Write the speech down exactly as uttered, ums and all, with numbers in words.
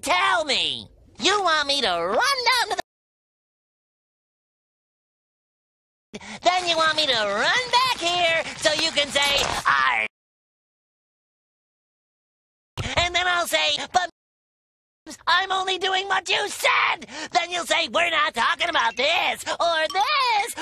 tell me. You want me to run down to the... Then you want me to run back here so you can say, "Arr." And then I'll say, "But I'm only doing what you said." Then you'll say, "We're not talking about this or this.